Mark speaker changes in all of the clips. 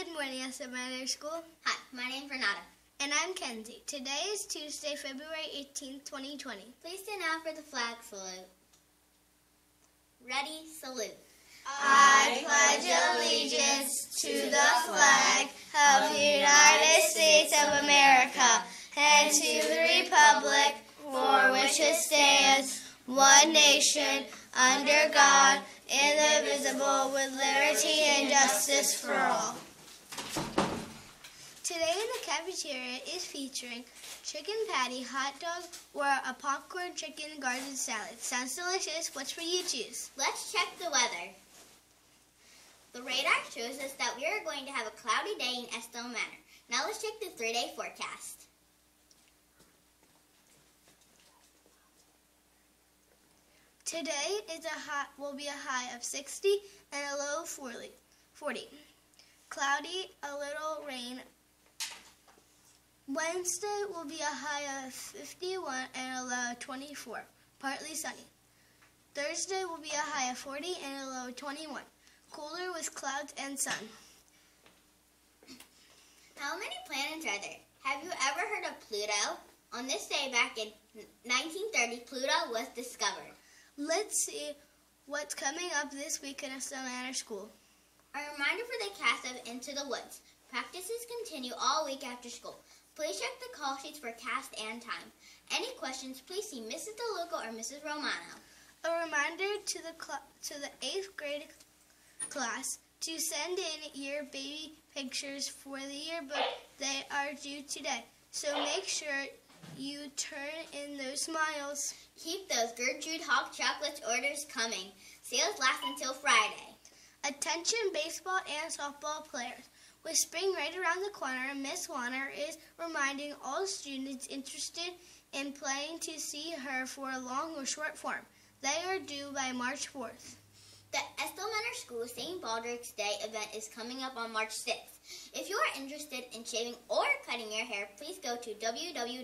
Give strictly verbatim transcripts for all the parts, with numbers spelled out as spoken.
Speaker 1: Good morning, S M Elementary School.
Speaker 2: Hi, my name's Renata.
Speaker 1: And I'm Kenzie. Today is Tuesday, February eighteenth, twenty twenty.
Speaker 2: Please stand out for the flag salute. Ready, salute.
Speaker 1: I pledge allegiance to the flag of the United States of America and to the republic for which it stands, one nation, under God, indivisible, with liberty and justice for all. Today in the cafeteria is featuring chicken patty, hot dog, or a popcorn chicken garden salad. Sounds delicious. Which will you choose?
Speaker 2: Let's check the weather. The radar shows us that we are going to have a cloudy day in Estill Manor. Now let's check the three-day forecast.
Speaker 1: Today is a high, will be a high of sixty and a low of forty. Cloudy, a little rain. Wednesday will be a high of fifty-one and a low of twenty-four, partly sunny. Thursday will be a high of forty and a low of twenty-one, cooler with clouds and sun.
Speaker 2: How many planets are there? Have you ever heard of Pluto? On this day back in nineteen thirty, Pluto was discovered.
Speaker 1: Let's see what's coming up this week in Estill Manor School.
Speaker 2: A reminder for the cast of Into the Woods. Practices continue all week after school. Please check the call sheets for cast and time. Any questions, please see Missus DeLuca or Missus Romano.
Speaker 1: A reminder to the to the eighth grade class to send in your baby pictures for the yearbook. They are due today, so make sure you turn in those smiles.
Speaker 2: Keep those Gertrude Hawk Chocolates orders coming. Sales last until Friday.
Speaker 1: Attention baseball and softball players. With spring right around the corner, Miss Warner is reminding all students interested in playing to see her for a long or short form. They are due by March fourth.
Speaker 2: The Estill Manor School Saint Baldrick's Day event is coming up on March sixth. If you are interested in shaving or cutting your hair, please go to w w w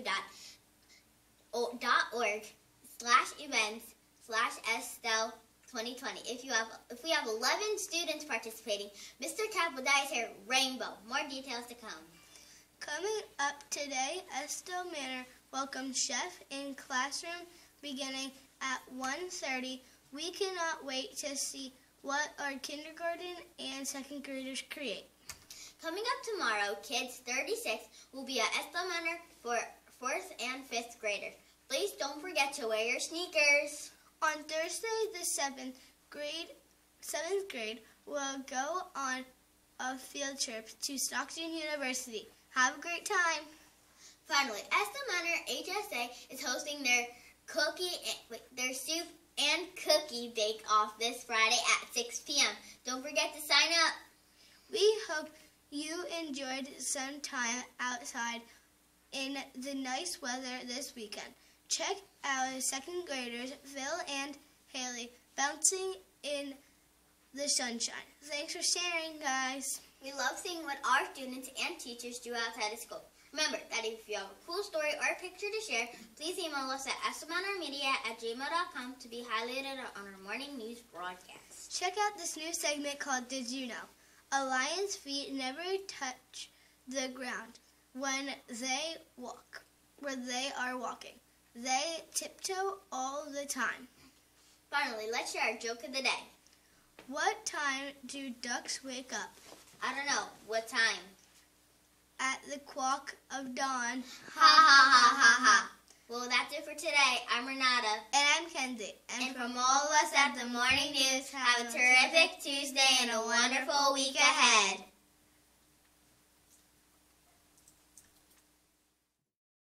Speaker 2: dot org slash events slash Estill twenty twenty. If you have, if we have eleven students participating, Mister Cap will dye his hair rainbow. More details to come.
Speaker 1: Coming up today, Estill Manor welcomes Chef in classroom beginning at one thirty. We cannot wait to see what our kindergarten and second graders create.
Speaker 2: Coming up tomorrow, Kids thirty-six will be at Estill Manor for fourth and fifth graders. Please don't forget to wear your sneakers.
Speaker 1: On Thursday, the seventh grade, seventh grade will go on a field trip to Stockton University. Have a great time.
Speaker 2: Finally, Estill Manor H S A is hosting their cookie, their soup and cookie bake-off this Friday at six p m Don't forget to sign up.
Speaker 1: We hope you enjoyed some time outside in the nice weather this weekend. Check out second graders Phil and Haley bouncing in the sunshine. Thanks for sharing, guys.
Speaker 2: We love seeing what our students and teachers do outside of school. Remember that if you have a cool story or a picture to share, please email us at estillmanormedia at gmail dot com to be highlighted on our morning news broadcast.
Speaker 1: Check out this new segment called Did You Know? A lion's feet never touch the ground when they walk, where they are walking. They tiptoe all the time.
Speaker 2: Finally, let's share our joke of the day.
Speaker 1: What time do ducks wake up?
Speaker 2: I don't know. What time?
Speaker 1: At the quack of dawn.
Speaker 2: Ha ha ha ha ha. Well, that's it for today. I'm Renata.
Speaker 1: And I'm Kenzie.
Speaker 2: And, and from all of us at the Morning News, have a terrific Tuesday and a wonderful week ahead.